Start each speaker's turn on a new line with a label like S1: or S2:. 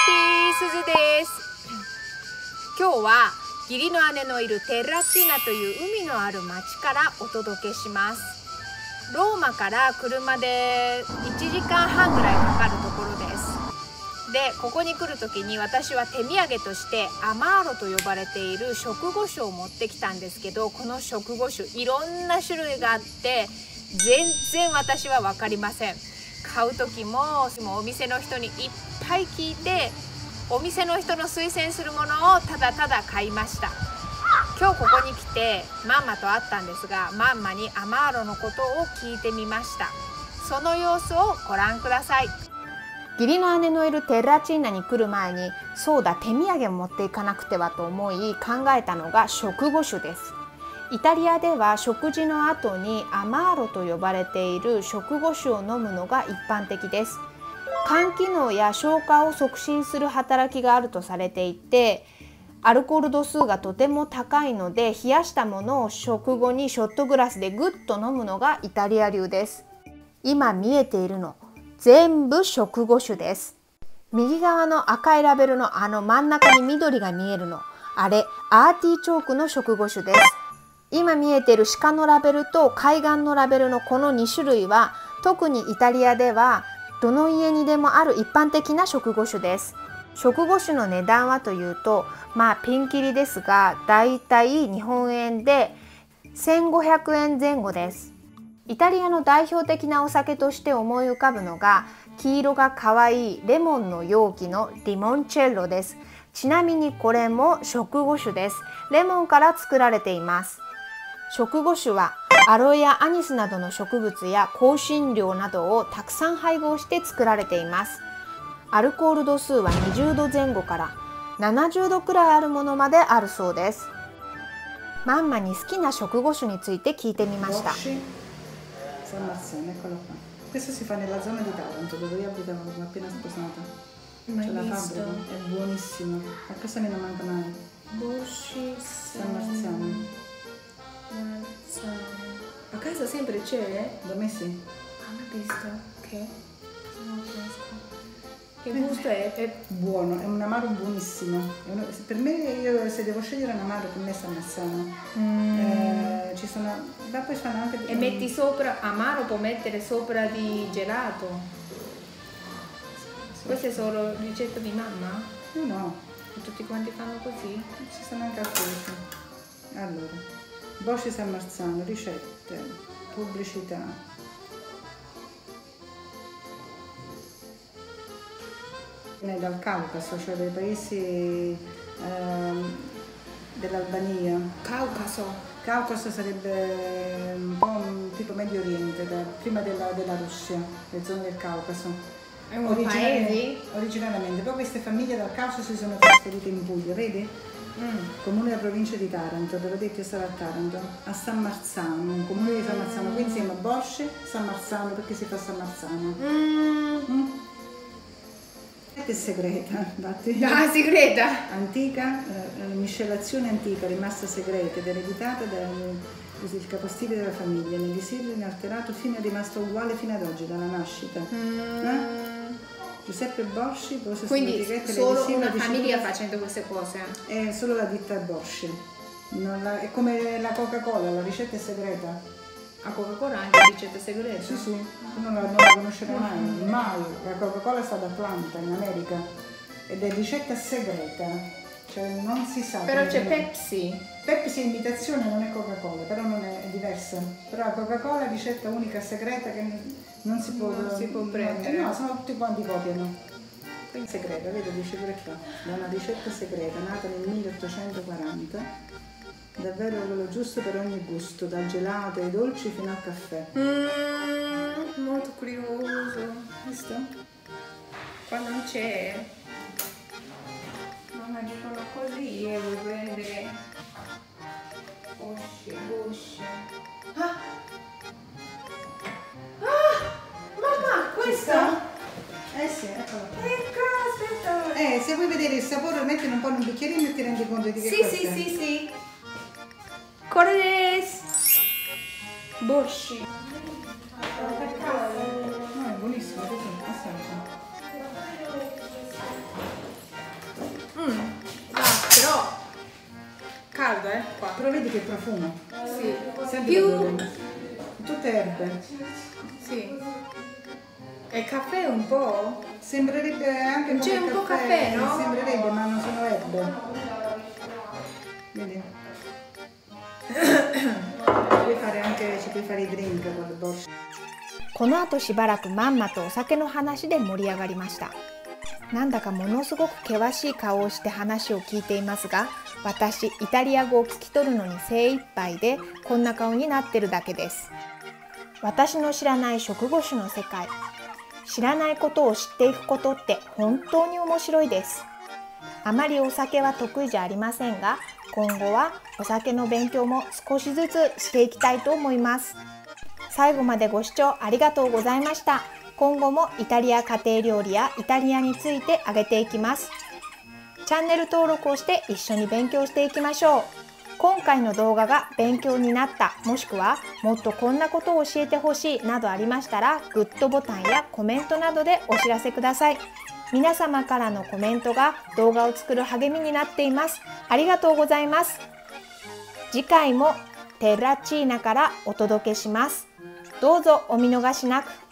S1: ピースズです。今日は義理の姉のいるテッラチーナという海のある町からお届けします。ローマから車で1時間半ぐらいかかるところです。で、ここに来る時に私は手土産としてアマーロと呼ばれている食後酒を持ってきたんですけど、この食後酒いろんな種類があって全然私は分かりません。買う時もお店の人にいっぱい聞いて、お店の人の推薦するものをただただ買いました。今日ここに来てマンマと会ったんですが、マンマにアマーロのことを聞いてみました。その様子をご覧ください。義理の姉のいるテッラチーナに来る前に、そうだ、手土産を持っていかなくてはと思い考えたのが食後酒です。イタリアでは食事の後にアマーロと呼ばれている食後酒を飲むのが一般的です。肝機能や消化を促進する働きがあるとされていて、アルコール度数がとても高いので、冷やしたものを食後にショットグラスでぐっと飲むのがイタリア流です。今見えているの全部食後酒です。右側の赤いラベルの真ん中に緑が見えるの、あれアーティチョークの食後酒です。今見えている鹿のラベルと海岸のラベルのこの2種類は、特にイタリアではどの家にでもある一般的な食後酒です。食後酒の値段はというと、ピンキリですが、だいたい日本円で1500円前後です。イタリアの代表的なお酒として思い浮かぶのが、黄色がかわいいレモンの容器のリモンチェッロです。ちなみにこれも食後酒です。レモンから作られています。食後酒はアロエやアニスなどの植物や香辛料などをたくさん配合して作られています。アルコール度数は20度前後から70度くらいあるものまであるそうです。マンマに好きな食後酒について聞いてみました。
S2: Questo si fa nella zona di Taranto, dove io abitavo appena sposata. C'è la fabbrica, è buonissimo. A casa mia non manca mai.
S1: Bosci
S2: San Marziano.
S1: A casa sempre c'è?
S2: Da me sì.
S1: Ah, l'ho visto? Ok. Non riesco. Che gusto è? È
S2: buono, è un amaro buonissimo. Per me, io se devo scegliere un amaro, per me è San Marzano. Ci sono, poi fanno anche.
S1: E metti sopra, amaro può mettere sopra di gelato. Questa è solo ricetta di mamma?
S2: No.
S1: Tutti quanti fanno così?
S2: Ci sono anche altre. Allora, Bosci San Marzano, ricette, pubblicità. Dal Caucaso, cioè dai paesi dell'Albania. Caucaso sarebbe un po' tipo Medio Oriente, prima della Russia, le zone del Caucaso.
S1: È un paese?
S2: Originariamente. Poi queste famiglie dal Caucaso si sono trasferite in Puglia, vedi? Comune della provincia di Taranto, ve l'ho detto, io stavo a Taranto, a San Marzano, un comune di San Marzano, qui insieme a Bosci, San Marzano, perché si fa San Marzano. È segreta, infatti.
S1: Ah, segreta!
S2: Antica, miscelazione antica, rimasta segreta ed ereditata dal capostipite della famiglia, nell'esilio inalterato, fino è rimasto uguale fino ad oggi, dalla nascita. Giuseppe Bosci, poi
S1: quindi solo una famiglia facendo queste cose?
S2: È solo la ditta Bosci. È come la Coca-Cola, la ricetta è segreta.
S1: A Coca-Cola anche ricetta segreta?
S2: Sì, tu non la conoscerai mai. La Coca-Cola sta ad Atlanta, in America, ed è ricetta segreta, cioè non si sa.
S1: Però c'è Pepsi.
S2: Pepsi è imitazione, non è Coca-Cola, però non è diversa. Però la Coca-Cola è ricetta unica segreta che non si può
S1: prendere.
S2: No, sono tutti quanti copiano. Quindi segreta, vedi, dice pure qua, da una ricetta segreta nata nel 1840. Davvero quello giusto per ogni gusto, dal gelato ai dolci fino al caffè.
S1: Molto curioso.
S2: Visto?
S1: Qua non c'è. Mamma dicono così, io devo prendere Bosci. Mamma, questa?
S2: Sì, eccola qua.
S1: Aspetta.
S2: Se vuoi vedere il sapore, mettilo un po' in un bicchierino e ti rendi conto di che cosa è.
S1: Sì. これです。Bosci.
S2: No, è buonissimo, così, assaggia. Però vedi che profumo.
S1: Sì.
S2: Senti
S1: Più
S2: l'odore. Tutte erbe.
S1: sì. E caffè un po'?
S2: Sembrerebbe anche
S1: C'è
S2: come
S1: un po' caffè, no?
S2: Sembrerebbe, ma non sono erbe. Vedi? Ci puoi fare i drink con il borscio.
S1: この後しばらくまんまとお酒の話で盛り上がりました。なんだかものすごく険しい顔をして話を聞いていますが、私イタリア語を聞き取るのに精一杯でこんな顔になってるだけです。私の知らない食後酒の世界、知らないことを知っていくことって本当に面白いです。あまりお酒は得意じゃありませんが、今後はお酒の勉強も少しずつしていきたいと思います。最後までご視聴ありがとうございました。今後もイタリア家庭料理やイタリアについて上げていきます。チャンネル登録をして一緒に勉強していきましょう。今回の動画が勉強になった、もしくはもっとこんなことを教えてほしいなどありましたら、グッドボタンやコメントなどでお知らせください。皆様からのコメントが動画を作る励みになっています。ありがとうございます。次回もテラチーナからお届けします。どうぞお見逃しなく。